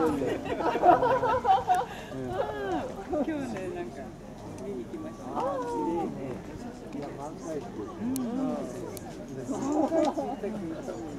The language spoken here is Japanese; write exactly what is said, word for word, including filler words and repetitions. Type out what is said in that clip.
今日ね、なんか見に来ました。ああ、綺麗ね。いや、満開。うん。満開って言ったけど。